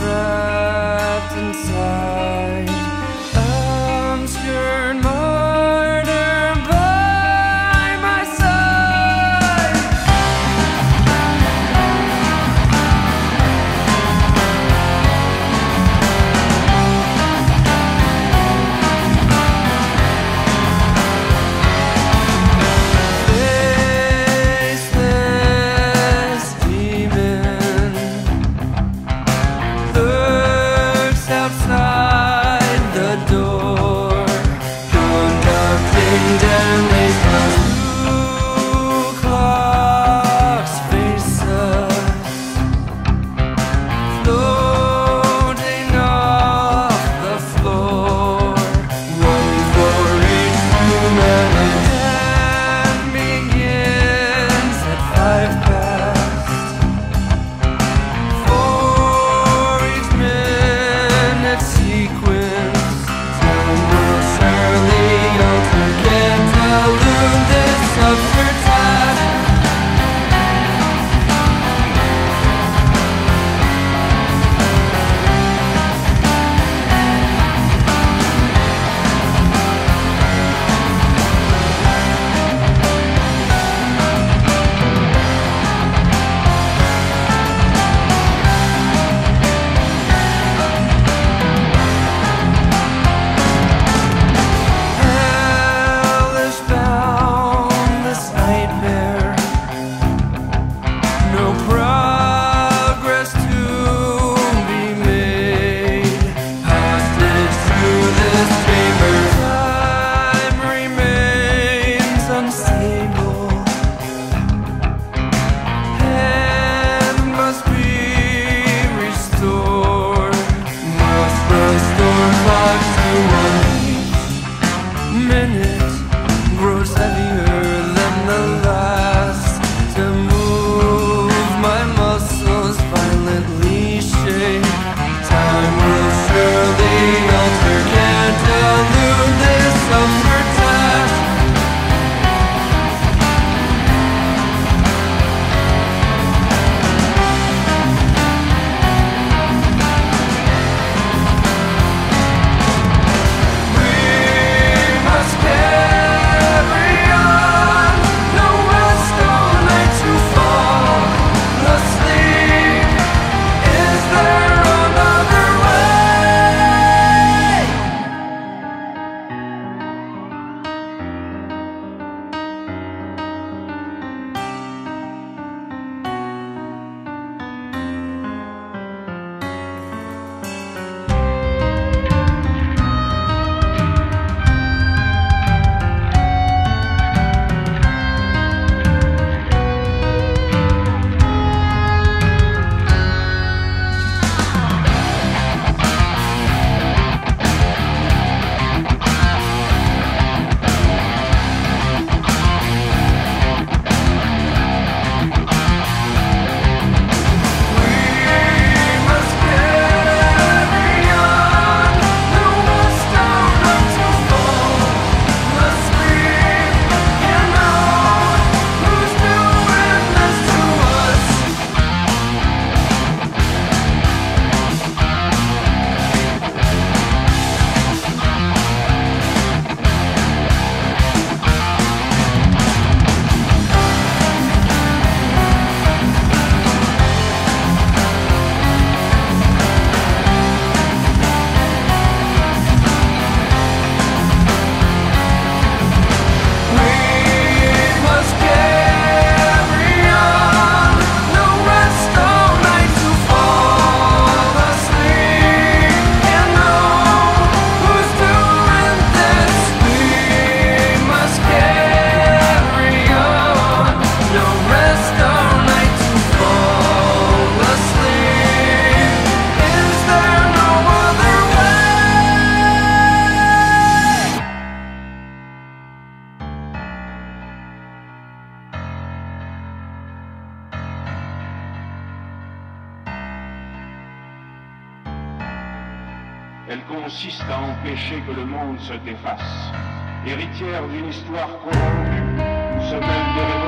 trapped inside. I'm scared martyr by my side. Faceless demon lurks outside the door, conducting deadly stunts. Two clocks face us, floating off the floor, one for each human. And begins at 5 past. For each minute sequence, time will surely alter. Can't elude this absurd task. Hellish bound, this nightmare. No progress to be made. Hostage to this chamber. Time remains unstable. And must be restored. Must restore clocks to one. Minute grows heavier than the last. To move my muscles violently shake. Time will surely alter. Can't elude this absurd task. We must carry on. No rest all night to fall asleep. Is there another way? Elle consiste à empêcher que le monde se défasse. Héritière d'une histoire corrompue, où se mêlent des révoltes